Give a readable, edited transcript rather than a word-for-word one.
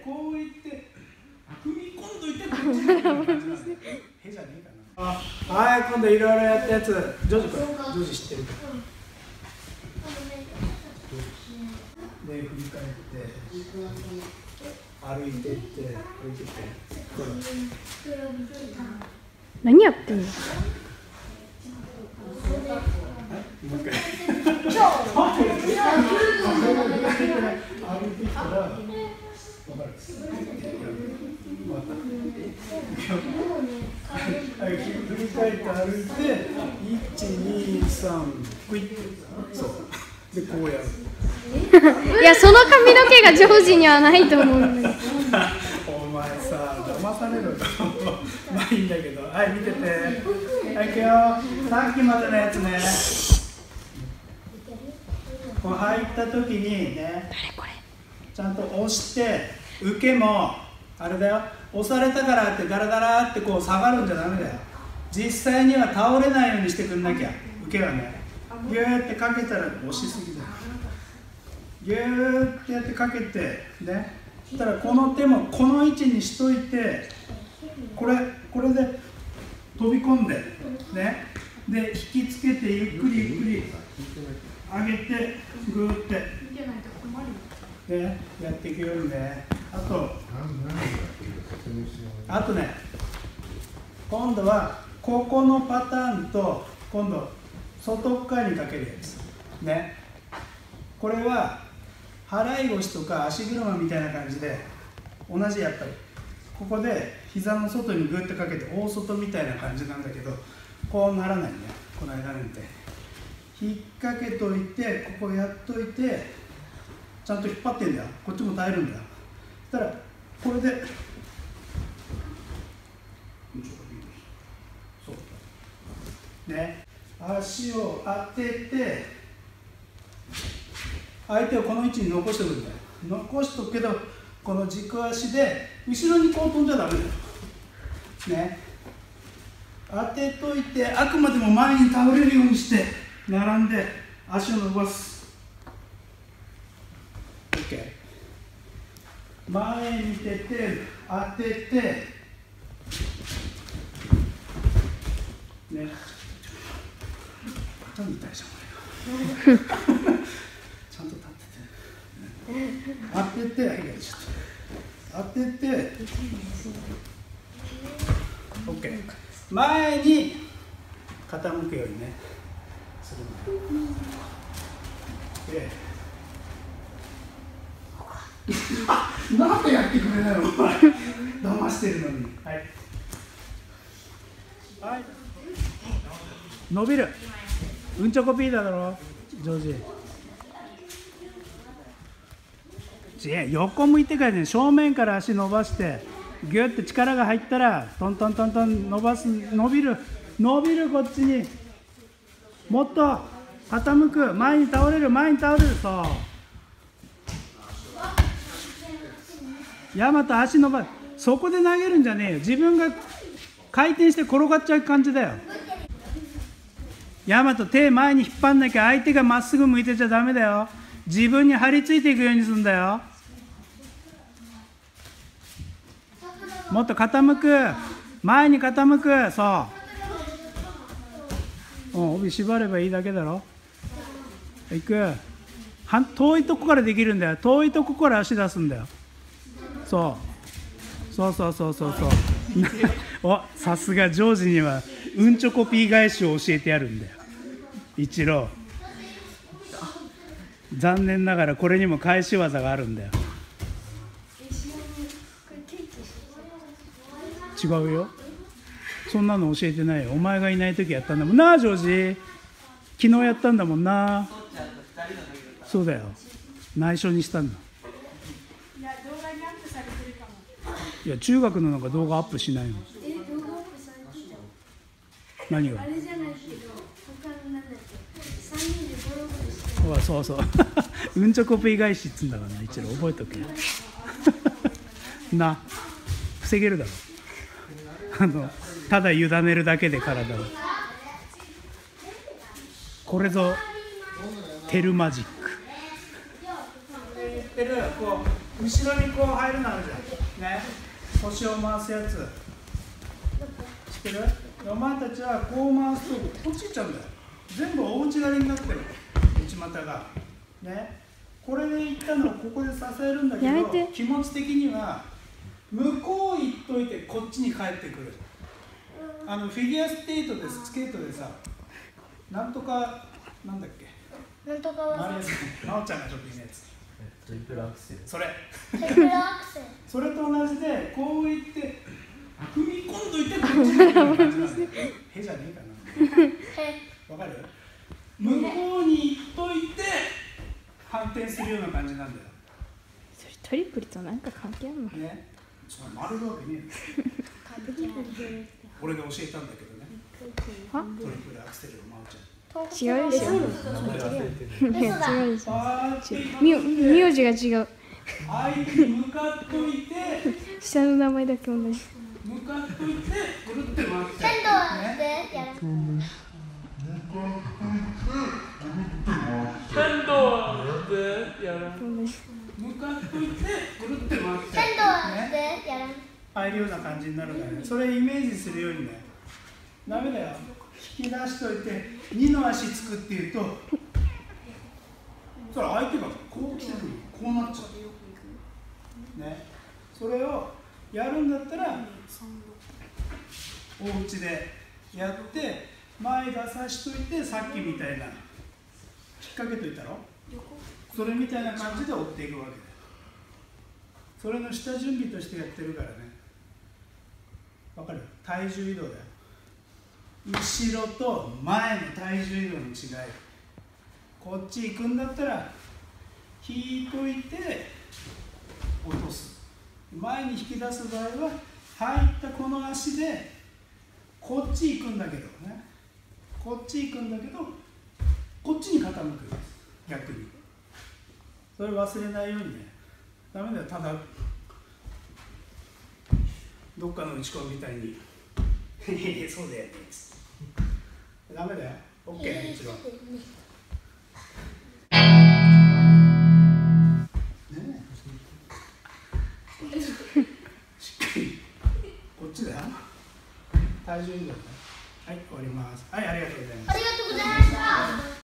こういって踏み込んどいてこっちに行く感じなんだよ。へじゃねえかな。はい、今度いろいろやったやつ、ジョージ君、ジョージ知ってるか。で、振り返って、歩いてって、歩いてって。 何やってんの？ もう一回。歩いてきたら、分かる。はい、振り返って歩いて、1、2、3、クイッそう。で、こうやる。 いや、その髪の毛がジョージにはないと思うんだけど。 お前さ、騙されるのまあいいんだけど、はい、見てて。はい、いくよ。さっきまでのやつね。こう入った時にね、ちゃんと押して、受けも、あれだよ、押されたからってダラダラってこう下がるんじゃダメだよ。実際には倒れないようにしてくんなきゃ、受けはね。ギューってかけたら押しすぎだよ。ギューってやってかけて、ね。そしたらこの手もこの位置にしといて、これで飛び込んで、ね。で、引きつけてゆっくりゆっくり上げて、ぐーって、ね、やっていくようにね。あとね、今度はここのパターンと、今度、外側にかけるやつ。ね。これは、払い腰とか足車みたいな感じで、同じやっぱり。ここで膝の外にグッとかけて、大外みたいな感じなんだけど、こうならないね。この間なんて。引っ掛けといて、ここやっといて、ちゃんと引っ張ってんだよ。こっちも耐えるんだよ。そしたら、これで、そうね、足を当てて、相手をこの位置に残しておくんだよ。残しとくけど、この軸足で、後ろにこう飛んじゃダメだよ。ね。当てといて、あくまでも前に倒れるようにして、並んで、足を伸ばす。OK。前に出て、当てて、ね。ちょっと痛いじゃん、これが。ちゃんと立ってて。当てて、はい、ちょっと。当てて、OK。前に傾くようにね。するの。なんでやってくれないのお前。騙してるのに。はい。はい。伸びる。うんちょこピーだろ、ジョージ。横向いてからね、正面から足伸ばして、ギュッて力が入ったら、トントントントン伸ばす、伸びる、こっちに。もっと傾く、前に倒れる、そう。ヤマト足伸ばす、そこで投げるんじゃねえよ。自分が回転して転がっちゃう感じだよ。ヤマト手前に引っ張んなきゃ、相手がまっすぐ向いてちゃダメだよ。自分に張り付いていくようにするんだよ。もっと傾く、前に傾く、そう。帯縛ればいいだけだろ。いく。遠いとこからできるんだよ。遠いとこから足出すんだよ。そう。お、さすがジョージにはうんちょコピー返しを教えてやるんだよ。一郎。残念ながらこれにも返し技があるんだよ。違うよ。そんなの教えてないよ。お前がいない時やったんだもんな、ジョージ。昨日やったんだもんな。そうだよ。内緒にしたんだ。いや、中学のなんか動画アップしないの。何が？そうそう。うんちょコピー返しっつんだからな、一郎覚えとけ。な、防げるだろ。ただ委ねるだけで体を。これぞテルマジック。こう後ろにこう入るのあるじゃんね、腰を回すやつ知ってる？お前たちはこう回すとこっち行っちゃうんだよ。全部大内刈りになってる、内股がね。これでいったのをここで支えるんだけど、気持ち的には向こう行っといてこっちに帰ってくる。フィギュアスケートでさ、なんとかなんだっけ、 なんとかは真央ちゃんがちょっといいやつ、 トリプルアクセル。 それトリプルアクセル。 それと同じで、こう言って踏み込んどいてこっちに来る感じなんだよ。へじゃねえかな。わかる？向こうに行っといて反転するような感じなんだよ。 それトリプルとなんか関係あるの？ ね、それ丸るわけねえよ。俺が教えたんだけどね。 は？ トリプルアクセルを真央ちゃん。 違うでしょ。 嘘だ。 違うでしょ。名字が違う。 相手に向かっといて、 下の名前だけ同じ。 向かっといて、ぐるって回って。 剣道でやる。 剣道でやる。 向かっといて、ぐるって回って。 剣道でやる。 ああいうような感じになるからね。それイメージするようにね。ダメだよ。引き出しといて、2の足つくっていうと、それ相手がこう来てるのにこうなっちゃう。ね。それをやるんだったら、お家でやって、前出さしといて、さっきみたいな、引っ掛けといたろ。それみたいな感じで追っていくわけだよ。それの下準備としてやってるからね。わかる？体重移動だよ。後ろと前の体重移動の違い。こっち行くんだったら引いといて落とす。前に引き出す場合は入ったこの足でこっち行くんだけどね、こっち行くんだけどこっちに傾くんです。逆にそれ忘れないようにね。ダメだよ。ただどっかの打ち込みみたいにそうだよね。ダメだよ。OK もちろん。ねえ。しっかり。こっちだよ。体重移動だよ。はい、終わります。はい、ありがとうございます。 ありがとうございました。